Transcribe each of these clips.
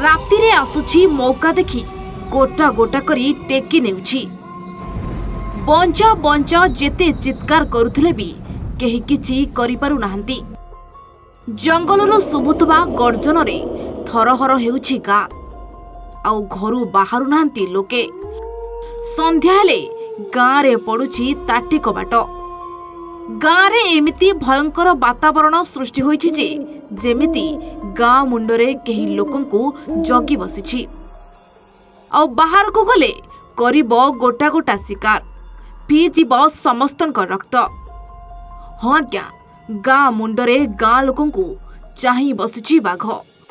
रातिरे आसुछि मौका देखि गोटा गोटा करी टेकी नेउछि। बंचा बंचा जेते चित्कार करुथिले भी केही किछि करि पारु नाहंती। जंगलरु सुबुतबा गर्जन रे थरहर हेउछि गा आउ घरु बाहरु नाहंती लोके। संध्या हेले गाँ रे पड़ुछि ताटी कबाट। गाँ रे एमिति भयंकर वातावरण सृष्टि होइछि जे जेमिति गाँ मुंडरे केही लोकंकु जगी बसिछि। आउ बाहर को गले करिब गोटा गोटा शिकार, पीजिब समस्तक रक्त। हाँ क्या गाँ मुंडरे गाँ लोकंकु चाहि बसिछि बाघ।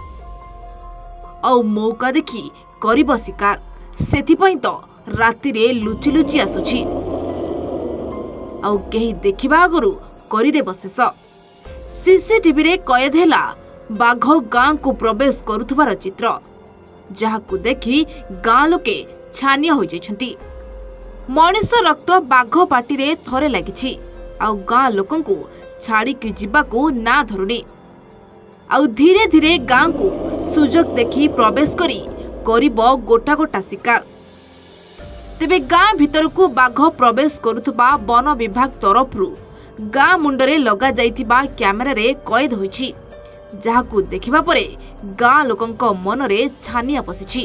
आउ मौका देखि करिब शिकार, सेथिपई तो राति रे लुचि लुचि आसुछि। आउ केही देखिबा आगरु करिदेब शेष। सीसीटीवी रे कैद हैला बाघ गाँ को प्रवेश करुथबार चित्र, जहाकु देखि गाँ लोके छानिया होई जाइछन्ति। मनिष रक्त बाघ पाटी रे थरे लागिछि। आउ गाँ लोकंकु छाड़ी कि जिबाकु ना धरुनी। आउ धीरे धीरे गाँ को सुजोग देखि प्रवेश करी करिब गोटा गोटा शिकार। तेबे गाँ भितर को बाघ प्रवेश करुथबा वन विभाग तरफरु गाँ मुंडरे लगा जाइथिबा कैमेरा रे कैद होइछि, जहाकु देखिबा परे गाँ लोकंक मनरे छानिया पसिछि।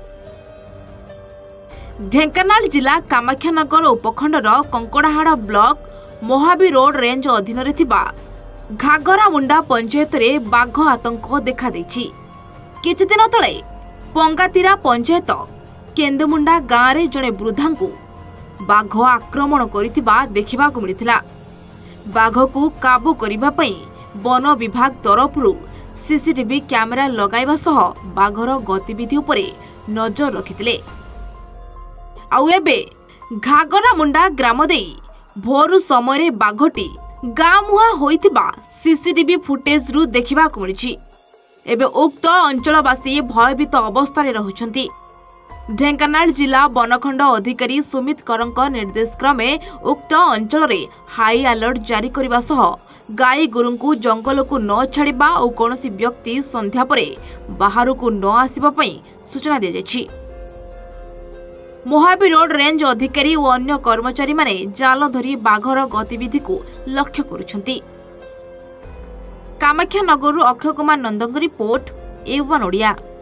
ढेंकानाल जिला कामाख्यानगर उपखंडर Kankadahad block Mahabi road range अधीन रे थिबा घागरामुंडा पंचायत रे बाघ आतंक देखा दैछि। किछि दिन तळे पंगातीरा पंचायत केंदमुंडा गाँ रे जणे वृद्धांकु बाघ आक्रमण करिथिबा देखिबाकु मिलिथिला। बाघकु काबू करिबा पई वन विभाग तरफरु सीसीटीवी कैमेरा लगाइबा सह बाघर गतिविधि उपरे नजर रखिथिले। आउ एबे घागरामुंडा ग्राम देई भोरु समय बाघटी गाँ मुहा होइथिबा सीसीटीवी फुटेज रु देखिबाकु मिलिछि। एबे उक्त अंचलवासी भयभीत अवस्था रे रहुछन्ति। ढेंकानाल जिला वनखंड अधिकारी सुमित करंक निर्देश क्रमे उक्त अंचल रे हाई अलर्ट जारी करबा सह गाई गुरुंकु जंगल को न छाड़िबा और कोनोसी व्यक्ति संध्या परे बाहर को न आसीबा पई सूचना दिया जायछि। महाबी रोड रेंज अधिकारी और अन्य कर्मचारी माने जाल धरी बाघर गतिविधि को लक्ष्य करुछन्ति। कामाख्यानगर अक्षय कुमार नंदंग रिपोर्ट, A1 ओडिया।